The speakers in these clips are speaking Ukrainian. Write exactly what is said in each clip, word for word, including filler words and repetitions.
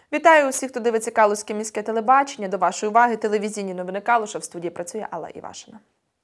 Вітаю усіх, хто дивиться Калузьке міське телебачення. До вашої уваги телевізійні новини Калуша. В студії працює Алла Івашина.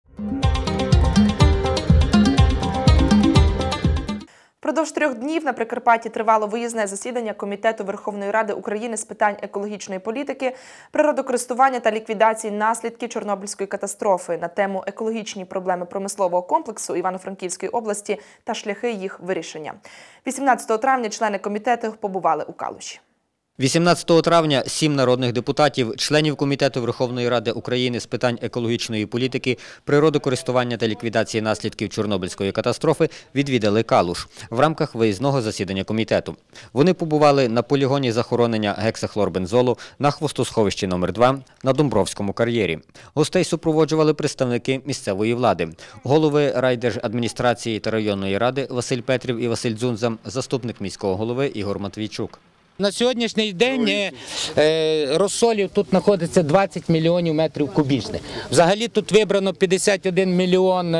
Впродовж трьох днів на Прикарпатті тривало виїзне засідання Комітету Верховної Ради України з питань екологічної політики, природокористування та ліквідації наслідків Чорнобильської катастрофи на тему «Екологічні проблеми промислового комплексу Івано-Франківської області та шляхи їх вирішення». вісімнадцятого травня члени комітету побували у Калуші. вісімнадцятого травня сім народних депутатів, членів Комітету Верховної Ради України з питань екологічної політики, природокористування та ліквідації наслідків Чорнобильської катастрофи відвідали Калуш в рамках виїзного засідання комітету. Вони побували на полігоні захоронення гексахлорбензолу, на хвостосховищі номер два, на Домбровському кар'єрі. Гостей супроводжували представники місцевої влади, голови райдержадміністрації та районної ради Василь Петрів і Василь Дзунза, заступник міського голови Ігор Матвійчук. На сьогоднішній день розсолів тут знаходиться двадцять мільйонів метрів кубічних. Взагалі тут вибрано п'ятдесят один мільйон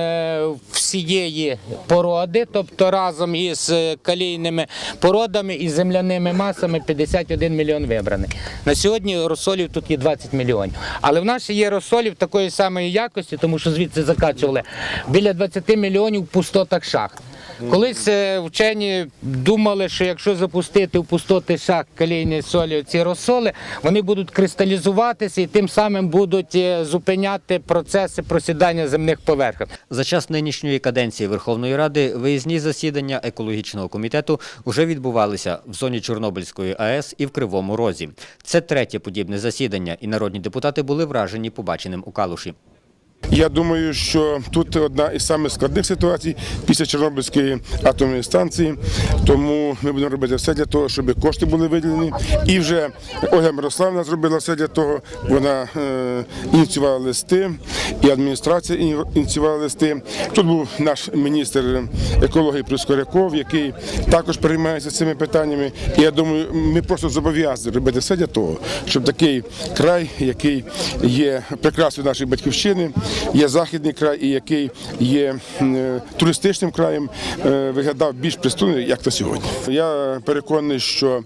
всієї породи, тобто разом із калійними породами і земляними масами п'ятдесят один мільйон вибраний. На сьогодні розсолів тут є двадцять мільйонів. Але в нас ще є розсолів такої самої якості, тому що звідси закачували біля двадцяти мільйонів в пустотах шахт. Колись вчені думали, що якщо запустити в пустоти шахт калійні солі ці розсоли, вони будуть кристалізуватися і тим самим будуть зупиняти процеси просідання земних поверхень. За час нинішньої каденції Верховної Ради виїзні засідання екологічного комітету вже відбувалися в зоні Чорнобильської АЕС і в Кривому Розі. Це третє подібне засідання, і народні депутати були вражені побаченим у Калуші. Я думаю, що тут одна із самих складних ситуацій після Чорнобильської атомної станції, тому ми будемо робити все для того, щоб кошти були виділені. І вже Ольга Мирославівна зробила все для того, вона е, ініціювала листи, і адміністрація ініціювала листи. Тут був наш міністр екології Проскуряков, який також переймається цими питаннями. І я думаю, ми просто зобов'язані робити все для того, щоб такий край, який є прекрасною нашої батьківщини, є західний край і який є туристичним краєм, виглядав більш пристойно, як на сьогодні. Я переконаний, що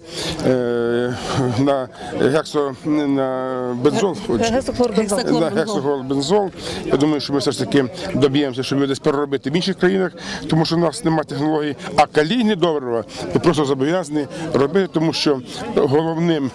на гексо, на бензол, на гексахлорбензол, я думаю, що ми все ж таки доб'ємося, щоб його десь переробити в інших країнах, тому що у нас немає технологій, а калійні добрива ми просто зобов'язані робити, тому що головним,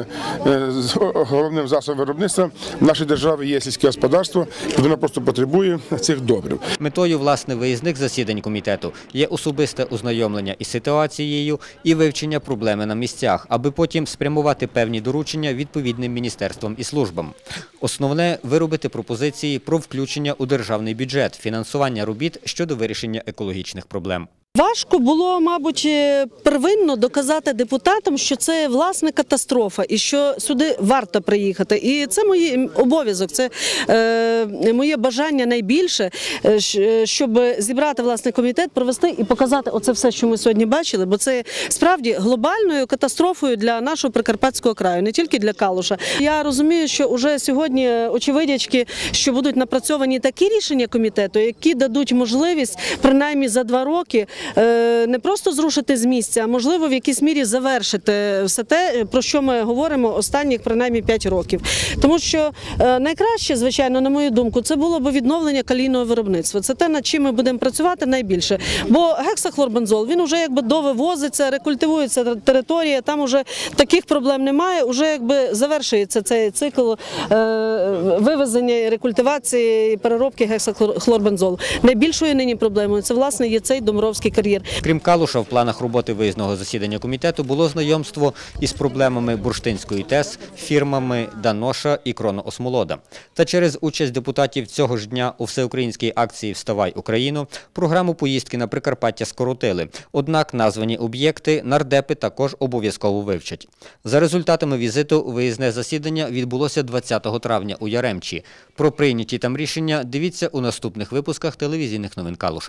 головним засобом виробництва в нашій державі є сільське господарство, і воно просто потребує цих добрив. Метою, власне, виїзних засідань комітету є особисте ознайомлення із ситуацією і вивчення проблеми на місцях, аби потім спрямувати певні доручення відповідним міністерствам і службам. Основне – виробити пропозиції про включення у державний бюджет фінансування робіт щодо вирішення екологічних проблем. Важко було, мабуть, первинно доказати депутатам, що це, власне, катастрофа і що сюди варто приїхати. І це мій обов'язок, це е, моє бажання найбільше, щоб зібрати, власне, комітет, провести і показати оце все, що ми сьогодні бачили, бо це справді глобальною катастрофою для нашого Прикарпатського краю, не тільки для Калуша. Я розумію, що вже сьогодні очевидячки, що будуть напрацьовані такі рішення комітету, які дадуть можливість, принаймні за два роки, не просто зрушити з місця, а можливо в якійсь мірі завершити все те, про що ми говоримо останніх принаймні п'ять років. Тому що найкраще, звичайно, на мою думку, це було б відновлення калійного виробництва. Це те, над чим ми будемо працювати найбільше. Бо гексахлорбензол, він вже якби довивозиться, рекультивується територія, там вже таких проблем немає, вже якби завершується цей цикл вивезення, рекультивації і переробки гексахлорбензолу. Найбільшою нині проблемою це, власне, є цей Домбровський кар'єр. Крім Калуша, в планах роботи виїзного засідання комітету було знайомство із проблемами Бурштинської ТЕС, фірмами Даноша і Кроноосмолода. Та через участь депутатів цього ж дня у всеукраїнській акції «Вставай, Україно» програму поїздки на Прикарпаття скоротили. Однак названі об'єкти нардепи також обов'язково вивчать. За результатами візиту виїзне засідання відбулося двадцятого травня у Яремчі. Про прийняті там рішення дивіться у наступних випусках телевізійних новин Калуша.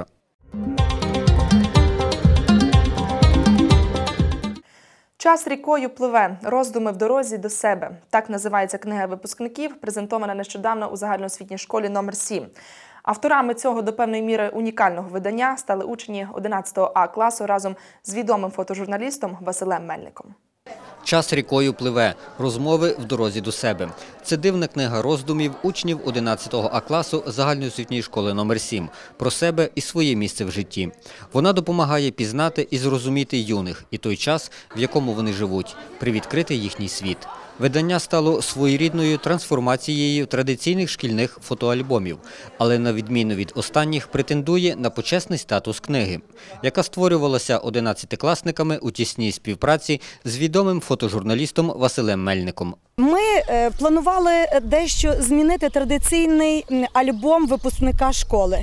Час рікою пливе. Роздуми в дорозі до себе. Так називається книга випускників, презентована нещодавно у загальноосвітній школі номер сім. Авторами цього до певної міри унікального видання стали учні одинадцятого А класу разом з відомим фотожурналістом Василем Мельником. Час рікою пливе. Розмови в дорозі до себе. Це дивна книга роздумів учнів одинадцятого А класу загальноосвітньої школи номер сім про себе і своє місце в житті. Вона допомагає пізнати і зрозуміти юних і той час, в якому вони живуть, привідкрити їхній світ. Видання стало своєрідною трансформацією традиційних шкільних фотоальбомів, але на відміну від останніх претендує на почесний статус книги, яка створювалася одинадцятикласниками у тісній співпраці з відомим фотожурналістом Василем Мельником. Ми е, планували дещо змінити традиційний альбом випускника школи.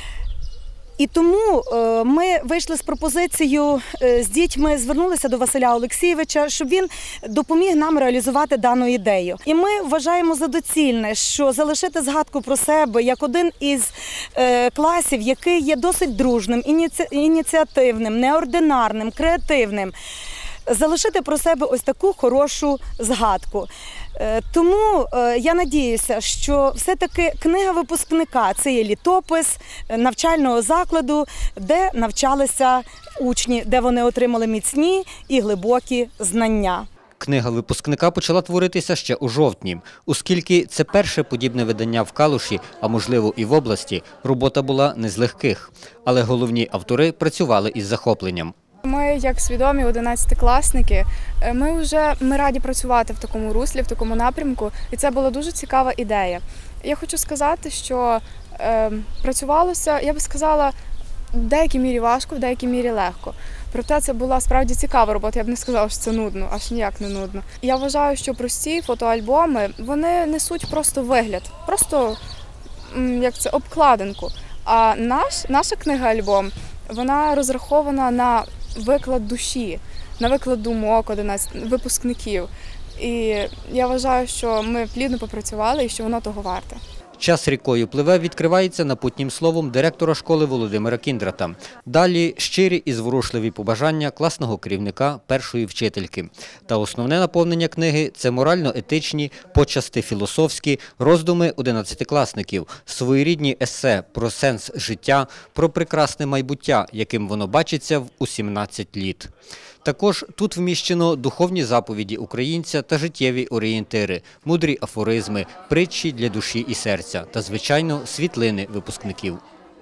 І тому е, ми вийшли з пропозицією е, з дітьми, звернулися до Василя Олексійовича, щоб він допоміг нам реалізувати дану ідею. І ми вважаємо за доцільне, що залишити згадку про себе як один із е, класів, який є досить дружним, ініці... ініціативним, неординарним, креативним, залишити про себе ось таку хорошу згадку. Тому я надіюся, що все-таки книга випускника – це є літопис навчального закладу, де навчалися учні, де вони отримали міцні і глибокі знання. Книга випускника почала творитися ще у жовтні. Оскільки це перше подібне видання в Калуші, а можливо і в області, робота була не з легких. Але головні автори працювали із захопленням. Ми, як свідомі одинадцятикласники, ми вже ми раді працювати в такому руслі, в такому напрямку, і це була дуже цікава ідея. Я хочу сказати, що е, працювалося, я би сказала, в деякій мірі важко, в деякій мірі легко. Проте це була справді цікава робота, я б не сказала, що це нудно, аж ніяк не нудно. Я вважаю, що прості фотоальбоми, вони несуть просто вигляд, просто як це, обкладинку. А наш, наша книга-альбом, вона розрахована на виклад душі, на виклад думок випускників. І я вважаю, що ми плідно попрацювали і що воно того варте. Час рікою пливе відкривається напутнім словом директора школи Володимира Кіндрата. Далі щирі і зворушливі побажання класного керівника, першої вчительки. Та основне наповнення книги – це морально-етичні, почасти філософські роздуми одинадцятикласників, своєрідні есе про сенс життя, про прекрасне майбуття, яким воно бачиться в сімнадцять літ. Також тут вміщено духовні заповіді українця та життєві орієнтири, мудрі афоризми, притчі для душі і серця та, звичайно, світлини випускників.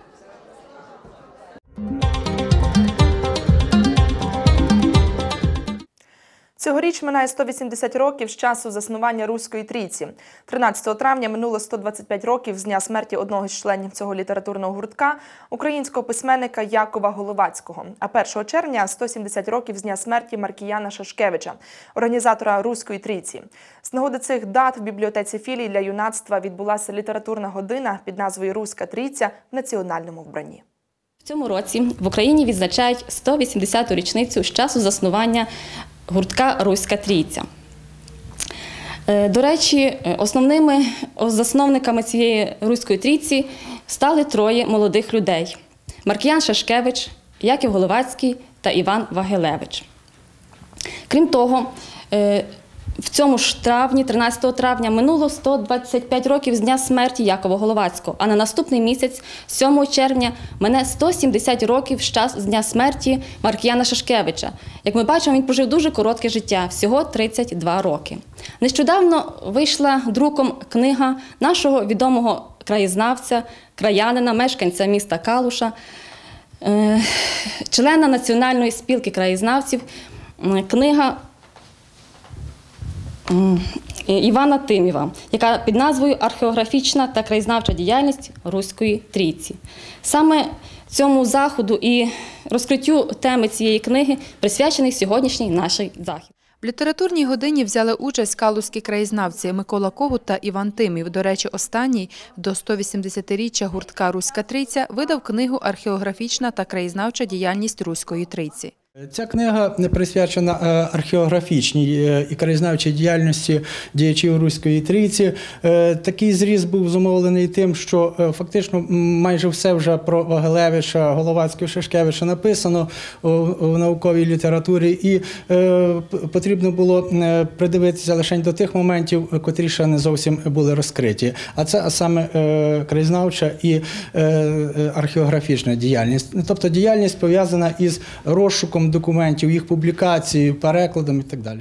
Цьогоріч минає сто вісімдесят років з часу заснування Руської трійці. тринадцятого травня минуло сто двадцять п'ять років з дня смерті одного з членів цього літературного гуртка, українського письменника Якова Головацького. А першого червня – сто сімдесят років з дня смерті Маркіяна Шашкевича, організатора Руської трійці. З нагоди цих дат в бібліотеці філій для юнацтва відбулася літературна година під назвою «Руська трійця» в національному вбранні. В цьому році в Україні відзначають сто вісімдесяту річницю з часу заснування гуртка «Руська трійця». До речі, основними засновниками цієї Руської трійці стали троє молодих людей – Маркіян Шашкевич, Яків Головацький та Іван Вагилевич. Крім того, в цьому ж травні, тринадцятого травня, минуло сто двадцять п'ять років з дня смерті Якова Головацького, а на наступний місяць, сьомого червня, мине сто сімдесят років з часу з дня смерті Маркіяна Шашкевича. Як ми бачимо, він прожив дуже коротке життя, всього тридцять два роки. Нещодавно вийшла друком книга нашого відомого краєзнавця, краянина, мешканця міста Калуша, члена Національної спілки краєзнавців, книга Івана Тимєва, яка під назвою «Археографічна та краєзнавча діяльність Руської трійці». Саме цьому заходу і розкриттю теми цієї книги присвячений сьогоднішній наш захід. В літературній годині взяли участь калузькі краєзнавці Микола Когут та Іван Тимів. До речі, останній до сто вісімдесятиріччя гуртка «Руська трійця» видав книгу «Археографічна та краєзнавча діяльність Руської трійці». Ця книга присвячена археографічній і краєзнавчій діяльності діячів Руської трійці. Такий зріз був зумовлений тим, що фактично майже все вже про Вагилевича, Головацького, Шашкевича написано у науковій літературі, і потрібно було придивитися лише до тих моментів, котрі ще не зовсім були розкриті. А це саме краєзнавча і археографічна діяльність. Тобто діяльність пов'язана із розшуком документів, їх публікацією, перекладом і так далі.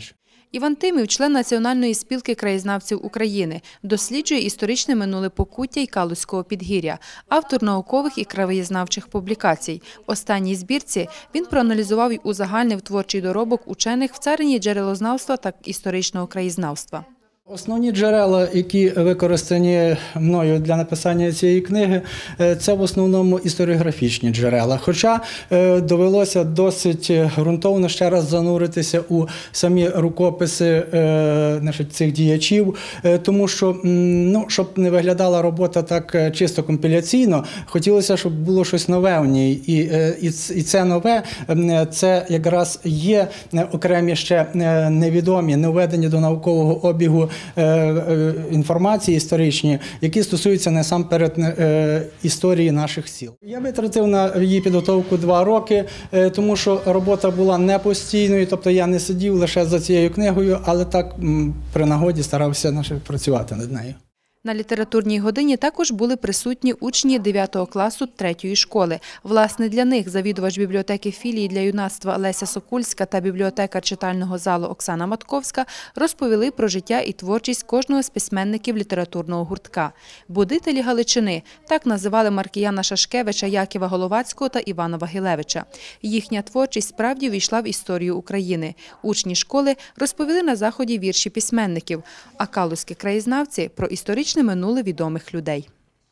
Іван Тимів – член Національної спілки краєзнавців України, досліджує історичне минуле Покуття і Калузького підгір'я, автор наукових і краєзнавчих публікацій. В останній збірці він проаналізував і узагальнив творчий доробок учених в царині джерелознавства та історичного краєзнавства. Основні джерела, які використані мною для написання цієї книги, це в основному історіографічні джерела. Хоча довелося досить ґрунтовно ще раз зануритися у самі рукописи значить, цих діячів, тому що, ну, щоб не виглядала робота так чисто компіляційно, хотілося, щоб було щось нове в ній. І, і, і це нове, це якраз є окремі ще невідомі, не введені до наукового обігу інформації історичні, які стосуються насамперед історії наших сіл. Я витратив на її підготовку два роки, тому що робота була не постійною, тобто я не сидів лише за цією книгою, але так при нагоді старався працювати над нею. На літературній годині також були присутні учні дев'ятого класу третьої школи. Власне, для них завідувач бібліотеки філії для юнацтва Леся Сокульська та бібліотекар читального залу Оксана Матковська розповіли про життя і творчість кожного з письменників літературного гуртка. «Будителі Галичини» – так називали Маркіяна Шашкевича, Якова Головацького та Івана Вагилевича. Їхня творчість справді війшла в історію України. Учні школи розповіли на заході вірші письменників, а калузькі краєзнавці – про історичні минуле відомих людей.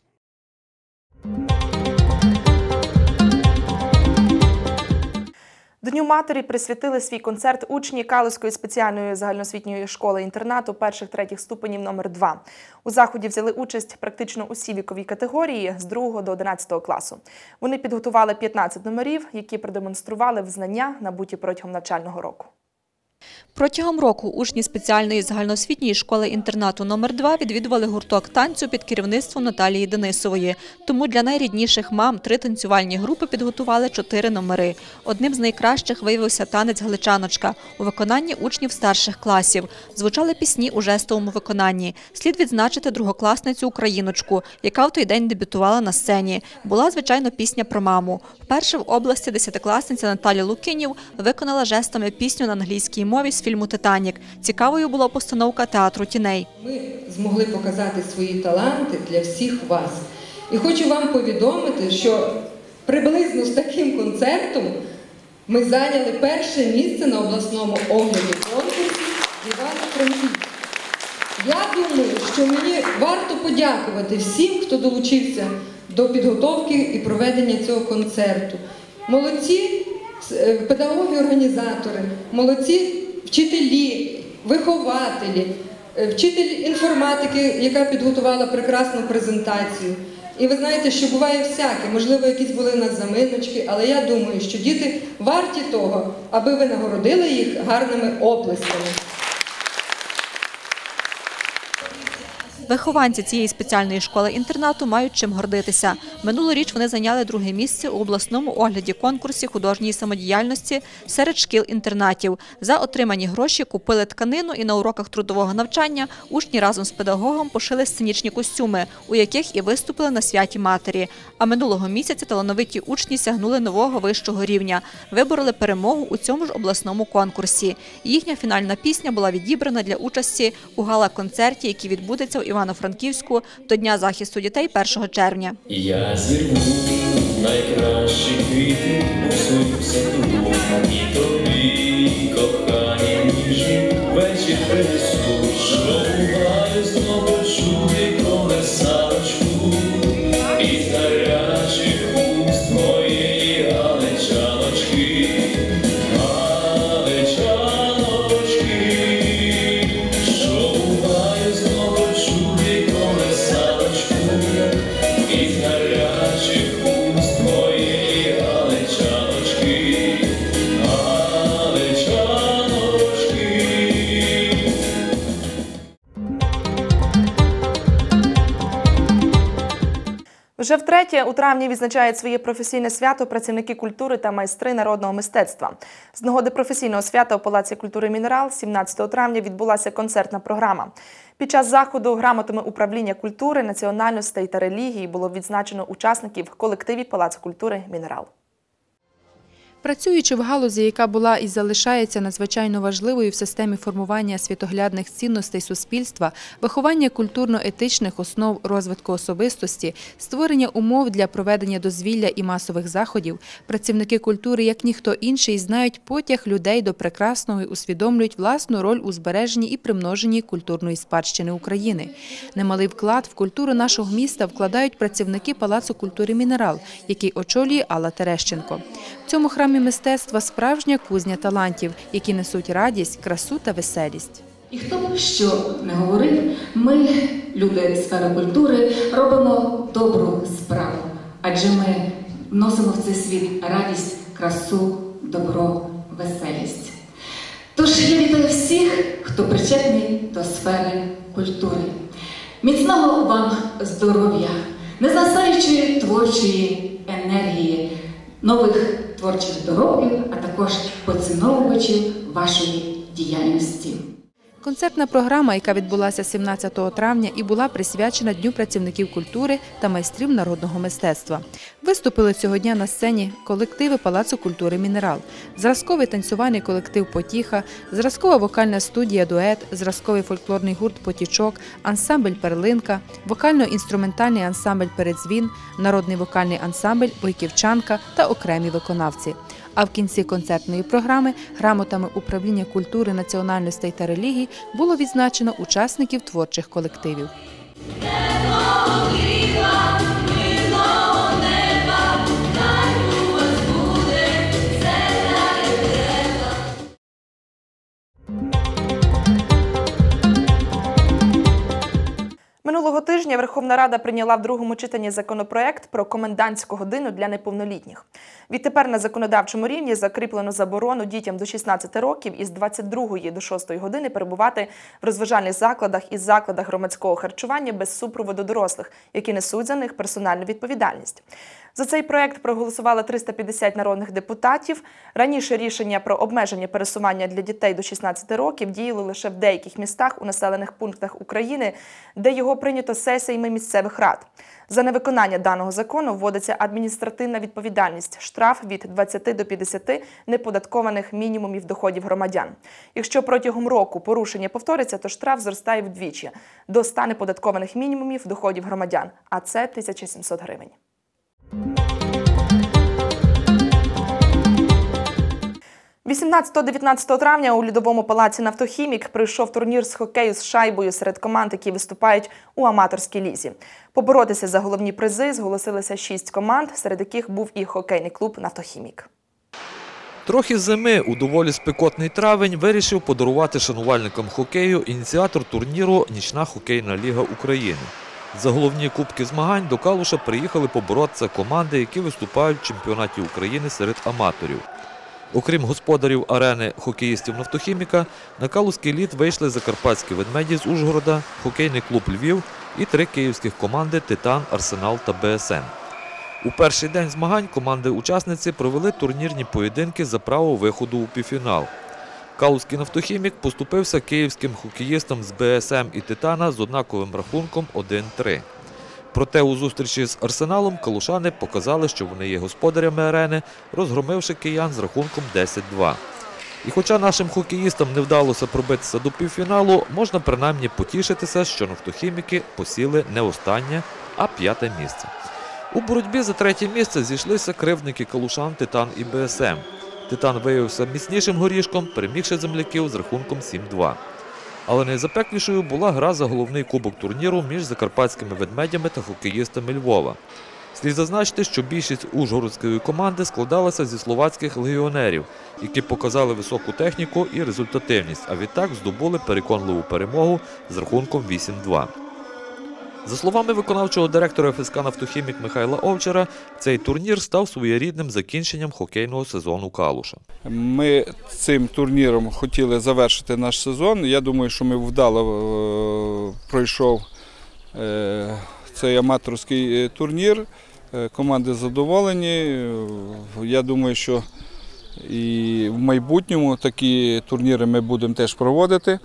Дню матері присвятили свій концерт учні Калузької спеціальної загальноосвітньої школи-інтернату перших-третіх ступенів номер два. У заході взяли участь практично усі вікові категорії з другого до одинадцятого класу. Вони підготували п'ятнадцять номерів, які продемонстрували знання, набуті протягом навчального року. Протягом року учні спеціальної загальноосвітньої школи-інтернату номер два відвідували гурток танцю під керівництвом Наталії Денисової. Тому для найрідніших мам три танцювальні групи підготували чотири номери. Одним з найкращих виявився танець «Галичаночка» у виконанні учнів старших класів. Звучали пісні у жестовому виконанні. Слід відзначити другокласницю Україночку, яка в той день дебютувала на сцені. Була, звичайно, пісня про маму. Вперше в області десятикласниця Наталя Лукінів виконала жестами пісню на англійській мові з фільму «Титанік». Цікавою була постановка театру тіней. Ми змогли показати свої таланти для всіх вас. І хочу вам повідомити, що приблизно з таким концертом ми зайняли перше місце на обласному огляді конкурсі Івано-Франківськ. Я думаю, що мені варто подякувати всім, хто долучився до підготовки і проведення цього концерту. Молодці педагоги-організатори, молодці вчителі, вихователі, вчитель інформатики, яка підготувала прекрасну презентацію. І ви знаєте, що буває всяке, можливо, якісь були в нас заминочки, але я думаю, що діти варті того, аби ви нагородили їх гарними оплесками. Вихованці цієї спеціальної школи-інтернату мають чим гордитися. Минулоріч вони зайняли друге місце у обласному огляді конкурсі художньої самодіяльності серед шкіл-інтернатів. За отримані гроші купили тканину і на уроках трудового навчання учні разом з педагогом пошили сценічні костюми, у яких і виступили на святі матері. А минулого місяця талановиті учні сягнули нового вищого рівня. Вибороли перемогу у цьому ж обласному конкурсі. Їхня фінальна пісня була відібрана для участі у гала-концерті, який відбудеться у Івано-Франківську до Дня захисту дітей першого червня. Я зірву найкращі квіти у своїм саду, і тобі, кохані ніжні, вечір принесу, що буває знову чути колесаночку, із гарячих уст моєї галичаночки, галичаночки, що буває знову чути колесаночку, із гарячих уст моєї галичаночки, галичаночки. Вже втретє у травні відзначають своє професійне свято працівники культури та майстри народного мистецтва. З нагоди професійного свята у Палаці культури «Мінерал» сімнадцятого травня відбулася концертна програма. Під час заходу грамотами управління культури, національностей та релігії було відзначено учасників колективів Палацу культури «Мінерал». Працюючи в галузі, яка була і залишається надзвичайно важливою в системі формування світоглядних цінностей суспільства, виховання культурно-етичних основ розвитку особистості, створення умов для проведення дозвілля і масових заходів, працівники культури, як ніхто інший, знають потяг людей до прекрасного і усвідомлюють власну роль у збереженні і примноженні культурної спадщини України. Немалий вклад в культуру нашого міста вкладають працівники Палацу культури «Мінерал», який очолює Алла Терещенко. В цьому храмі мистецтва справжня кузня талантів, які несуть радість, красу та веселість. І хто б що не говорив, ми, люди сфери культури, робимо добру справу. Адже ми вносимо в цей світ радість, красу, добро, веселість. Тож я вітаю всіх, хто причетний до сфери культури. Міцного вам здоров'я, незгасаючої творчої енергії, нових творчих доробів, а також поціновувачів вашої діяльності. Концертна програма, яка відбулася сімнадцятого травня і була присвячена Дню працівників культури та майстрів народного мистецтва. Виступили цього дня на сцені колективи Палацу культури «Мінерал», зразковий танцювальний колектив «Потіха», зразкова вокальна студія «Дует», зразковий фольклорний гурт «Потічок», ансамбль «Перлинка», вокально-інструментальний ансамбль «Передзвін», народний вокальний ансамбль «Бойківчанка» та окремі виконавці. А в кінці концертної програми грамотами управління культури, національностей та релігій було відзначено учасників творчих колективів. Минулого тижня Верховна Рада прийняла в другому читанні законопроект про комендантську годину для неповнолітніх. Відтепер на законодавчому рівні закріплено заборону дітям до шістнадцяти років із двадцять другої до шостої години перебувати в розважальних закладах і закладах громадського харчування без супроводу дорослих, які несуть за них персональну відповідальність. За цей проект проголосували триста п'ятдесят народних депутатів. Раніше рішення про обмеження пересування для дітей до шістнадцяти років діяло лише в деяких містах у населених пунктах України, де його прийнято сесіями місцевих рад. За невиконання даного закону вводиться адміністративна відповідальність – штраф від двадцяти до п'ятдесяти неподаткованих мінімумів доходів громадян. Якщо протягом року порушення повториться, то штраф зростає вдвічі – до ста неподаткованих мінімумів доходів громадян, а це тисяча сімсот гривень. вісімнадцятого-дев'ятнадцятого травня у Льодовому палаці «Нафтохімік» пройшов турнір з хокею з шайбою серед команд, які виступають у аматорській лізі. Поборотися за головні призи зголосилися шість команд, серед яких був і хокейний клуб «Нафтохімік». Трохи зими у доволі спекотний травень вирішив подарувати шанувальникам хокею ініціатор турніру «Нічна хокейна ліга України». За головні кубки змагань до Калуша приїхали поборотися команди, які виступають в чемпіонаті України серед аматорів. Окрім господарів арени хокеїстів «Нафтохіміка», на калузький лід вийшли закарпатські «Ведмеді» з Ужгорода, хокейний клуб «Львів» і три київських команди «Титан», «Арсенал» та «Бе Ес Ен». У перший день змагань команди-учасниці провели турнірні поєдинки за право виходу у півфінал. Калузький «Нафтохімік» поступився київським хокеїстам з «Бе Ес Ем» і «Титана» з однаковим рахунком один-три. Проте у зустрічі з «Арсеналом» калушани показали, що вони є господарями арени, розгромивши киян з рахунком десять-два. І хоча нашим хокеїстам не вдалося пробитися до півфіналу, можна принаймні потішитися, що «Нафтохіміки» посіли не останнє, а п'яте місце. У боротьбі за третє місце зійшлися кривдники калушан «Титан» і «Бе Ес Ем». «Титан» виявився міцнішим горішком, перемігши земляків з рахунком сім-два. Але найзапеклішою була гра за головний кубок турніру між закарпатськими «Ведмедями» та хокеїстами Львова. Слід зазначити, що більшість ужгородської команди складалася зі словацьких легіонерів, які показали високу техніку і результативність, а відтак здобули переконливу перемогу з рахунком вісім-два. За словами виконавчого директора еф ес ка «Нафтохімік» Михайла Овчара, цей турнір став своєрідним закінченням хокейного сезону Калуша. Ми цим турніром хотіли завершити наш сезон. Я думаю, що ми вдало пройшов цей аматорський турнір. Команди задоволені. Я думаю, що і в майбутньому такі турніри ми будемо теж проводити.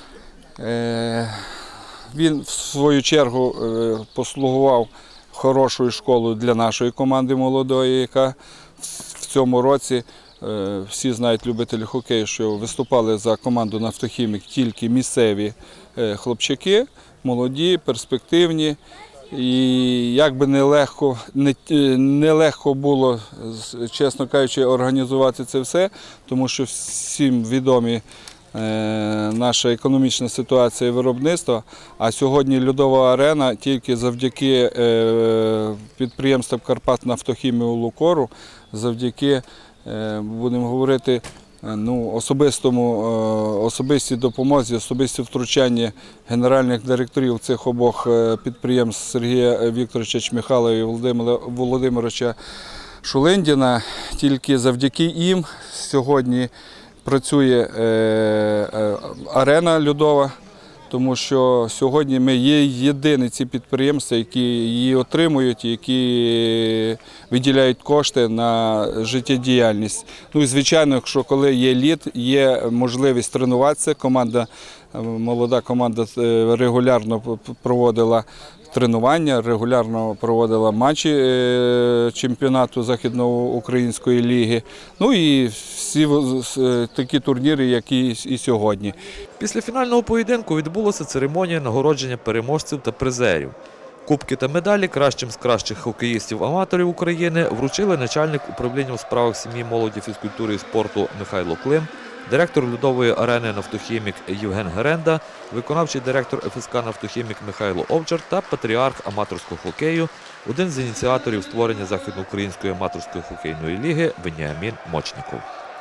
Він, в свою чергу, послугував хорошою школою для нашої команди молодої, яка в цьому році Всі знають любителі хокею, що виступали за команду «Нафтохімік» тільки місцеві хлопчаки, молоді, перспективні. І як би нелегко, не, нелегко було, чесно кажучи, організувати це все, тому що всім відомі наша економічна ситуація і виробництва, а сьогодні льодова арена тільки завдяки підприємствам «Карпатнафтохімію» Лукору, завдяки, будемо говорити, ну, особистому, особистій допомозі, особисті втручання генеральних директорів цих обох підприємств Сергія Вікторовича Чміхалова і Володимира Володимировича Шулендіна, тільки завдяки їм сьогодні працює арена льодова, тому що сьогодні ми є єдині ці підприємства, які її отримують, які виділяють кошти на життєдіяльність. Ну і звичайно, якщо коли є лід, є можливість тренуватися. Команда, молода команда регулярно проводила тренування, регулярно проводила матчі чемпіонату Західноукраїнської ліги. Ну і всі такі турніри, які і сьогодні. Після фінального поєдинку відбулася церемонія нагородження переможців та призерів. Кубки та медалі кращим з кращих хокеїстів-аматорів України вручили начальник управління у справах сім'ї, молоді, фізкультури і спорту Михайло Клим, директор льодової арени «Нафтохімік» Євген Геренда, виконавчий директор еф ес ка «Нафтохімік» Михайло Овчар та патріарх аматорського хокею, один з ініціаторів створення Західноукраїнської аматорської хокейної ліги Веніамін Мочніков.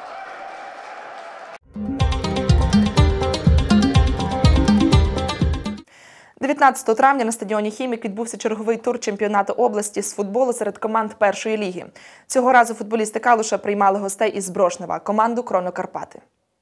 дев'ятнадцятого травня на стадіоні «Хімік» відбувся черговий тур чемпіонату області з футболу серед команд першої ліги. Цього разу футболісти Калуша приймали гостей із Брошнева – команду «Кроно Карпати».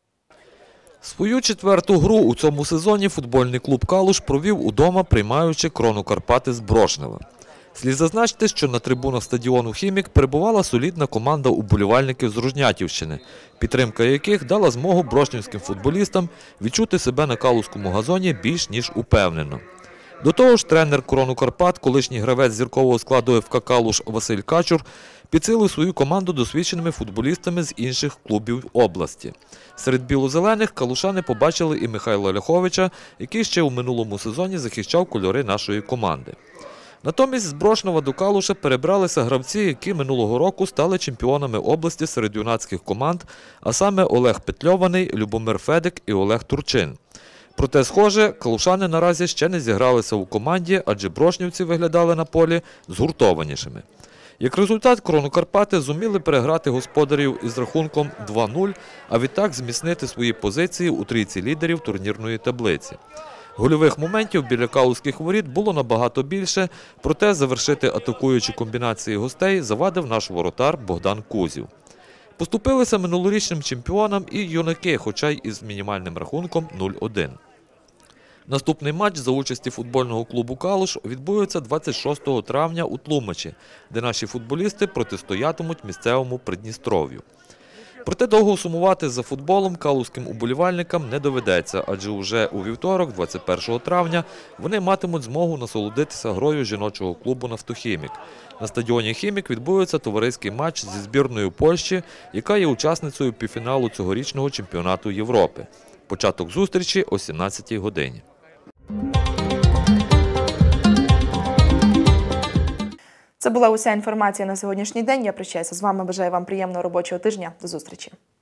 Свою четверту гру у цьому сезоні футбольний клуб «Калуш» провів удома, приймаючи «Кроно Карпати» з Брошнева. Слід зазначити, що на трибунах стадіону «Хімік» перебувала солідна команда уболівальників з Рожнятівщини, підтримка яких дала змогу брошнівським футболістам відчути себе на калузькому газоні більш ніж упевнено. До того ж, тренер «Крону Карпат», колишній гравець зіркового складу еф ка «Калуш» Василь Качур, підсилив свою команду досвідченими футболістами з інших клубів області. Серед білозелених калушани побачили і Михайла Ляховича, який ще у минулому сезоні захищав кольори нашої команди. Натомість з Брошнева до Калуша перебралися гравці, які минулого року стали чемпіонами області серед юнацьких команд, а саме Олег Петльований, Любомир Федик і Олег Турчин. Проте, схоже, калушани наразі ще не зігралися у команді, адже брошнівці виглядали на полі згуртованішими. Як результат, «Крону Карпати» зуміли переграти господарів із рахунком два нуль, а відтак зміцнити свої позиції у трійці лідерів турнірної таблиці. Гольових моментів біля калузьких воріт було набагато більше, проте завершити атакуючі комбінації гостей завадив наш воротар Богдан Кузів. Поступилися минулорічним чемпіонам і юнаки, хоча й із мінімальним рахунком нуль один. Наступний матч за участі футбольного клубу «Калуш» відбудеться двадцять шостого травня у Тлумачі, де наші футболісти протистоятимуть місцевому Придністров'ю. Проте довго сумувати за футболом калузьким уболівальникам не доведеться, адже уже у вівторок, двадцять першого травня, вони матимуть змогу насолодитися грою жіночого клубу «Нафтохімік». На стадіоні «Хімік» відбудеться товариський матч зі збірною Польщі, яка є учасницею півфіналу цьогорічного чемпіонату Європи. Початок зустрічі о сімнадцятій годині. Це була уся інформація на сьогоднішній день. Я прощаюся з вами. Бажаю вам приємного робочого тижня. До зустрічі.